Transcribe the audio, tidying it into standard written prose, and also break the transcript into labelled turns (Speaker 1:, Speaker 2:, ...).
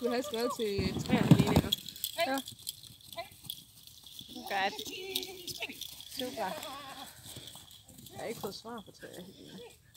Speaker 1: skulle have skrevet til træerne lige der. Ja.
Speaker 2: Godt. Super.
Speaker 1: Jeg har ikke fået svar på træerne.